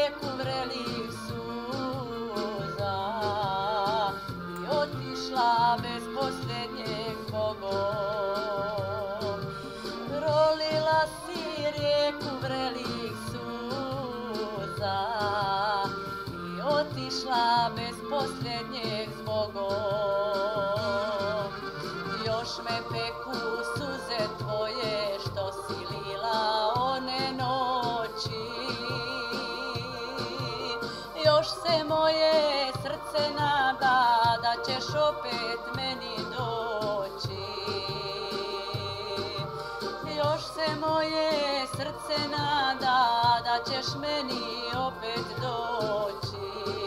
rijeku vrelih suza i otišla bez posljednjeg zbogom. Prolila si rijeku vrelih suza i otišla bez posljednjeg zbogom. Još me peku suze tvoje što si lila one noći. Još se moje srce nada da ćeš opet meni doći. Još se moje srce nada da ćeš meni opet doći.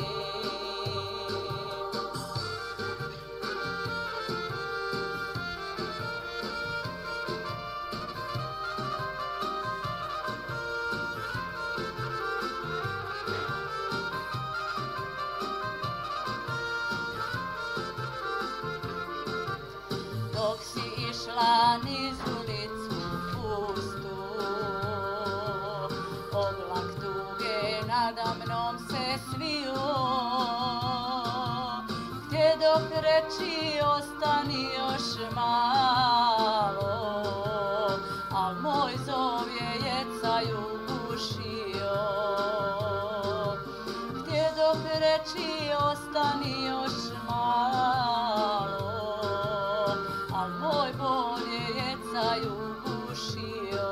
Dok si išla niz ulicu pustu, oblak tuge nada mnom se svio. Gdje dok reči ostani još malo, al moj zov je jecaju gušio. Gdje dok reči ostani još malo, al moj bol je jecaju gušio.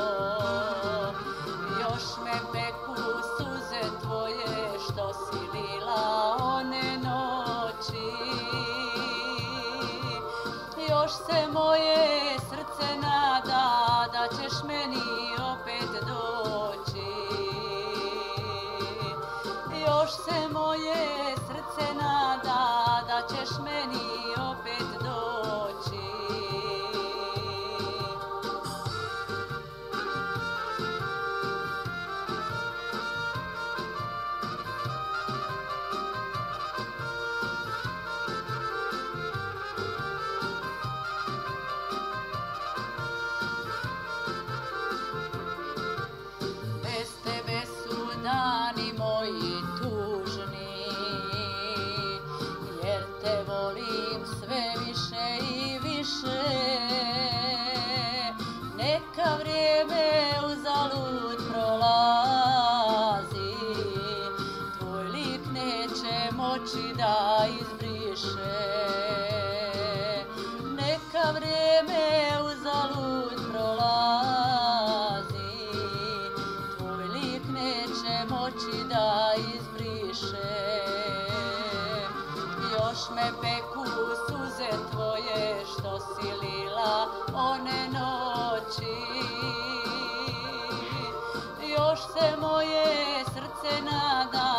Još me peku suze tvoje što si lila one noći. Još se moje srce nada da ćeš meni opet doći. Još se moje srce nada da ćeš meni opet doći. Bez tebe su dani moji tužni, jer te volim sve više i više. Neka vrijeme uzalud prolazi, tvoj lik neće moći da izbriše. Neka vrijeme uzalud prolazi, tvoj lik neće moći da izbriše. Još me peku suze tvoje što si lila one noći. Još se moje srce nada